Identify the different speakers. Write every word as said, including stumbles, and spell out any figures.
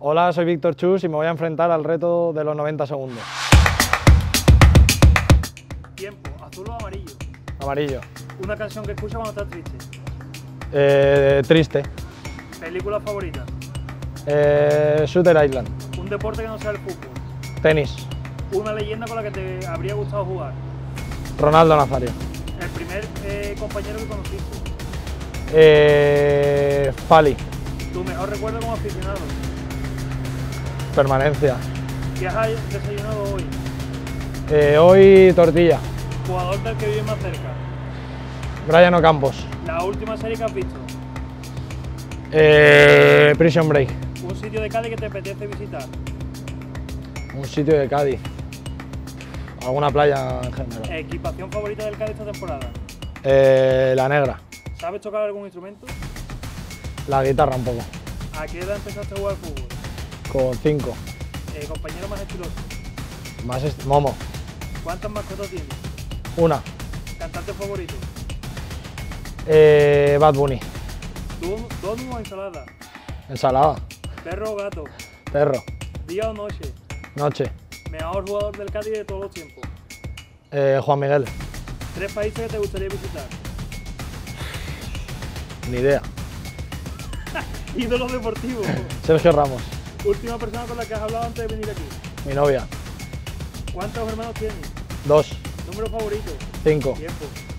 Speaker 1: Hola, soy Víctor Chus y me voy a enfrentar al reto de los noventa segundos.
Speaker 2: Tiempo, azul o amarillo.
Speaker 1: Amarillo.
Speaker 2: Una canción que escuchas cuando estás triste.
Speaker 1: Eh, triste.
Speaker 2: Película favorita.
Speaker 1: Eh, Shooter Island.
Speaker 2: Un deporte que no sea el fútbol.
Speaker 1: Tenis.
Speaker 2: Una leyenda con la que te habría gustado jugar.
Speaker 1: Ronaldo Nazario.
Speaker 2: El primer eh, compañero que conociste.
Speaker 1: Eh, Fali.
Speaker 2: Tu mejor recuerdo como aficionado.
Speaker 1: Permanencia.
Speaker 2: ¿Qué has desayunado hoy?
Speaker 1: Eh, hoy tortilla.
Speaker 2: Jugador del que vive más cerca.
Speaker 1: Brian Ocampos.
Speaker 2: La última serie que has visto.
Speaker 1: Eh, Prison Break.
Speaker 2: Un sitio de Cádiz que te apetece visitar.
Speaker 1: Un sitio de Cádiz. Alguna playa en general.
Speaker 2: Equipación favorita del Cádiz esta temporada.
Speaker 1: Eh, la negra.
Speaker 2: ¿Sabes tocar algún instrumento?
Speaker 1: La guitarra un poco.
Speaker 2: ¿A qué edad empezaste a jugar al fútbol?
Speaker 1: Con cinco.
Speaker 2: Eh, compañero más estiloso.
Speaker 1: Más est- Momo.
Speaker 2: ¿Cuántas mascotas tienes?
Speaker 1: Una.
Speaker 2: ¿Cantante favorito?
Speaker 1: Eh, Bad Bunny.
Speaker 2: ¿Donut o ensalada?
Speaker 1: Ensalada.
Speaker 2: ¿Perro o gato?
Speaker 1: Perro.
Speaker 2: ¿Día o noche?
Speaker 1: Noche.
Speaker 2: ¿Mejor jugador del Cádiz de todos los tiempos?
Speaker 1: Eh, Juan Miguel.
Speaker 2: ¿Tres países que te gustaría visitar?
Speaker 1: Ni idea.
Speaker 2: ¿Ídolos deportivos?
Speaker 1: Sergio Ramos.
Speaker 2: ¿Última persona con la que has hablado antes de venir aquí?
Speaker 1: Mi novia.
Speaker 2: ¿Cuántos hermanos tienes?
Speaker 1: Dos.
Speaker 2: ¿Número favorito?
Speaker 1: Cinco.
Speaker 2: Tiempo.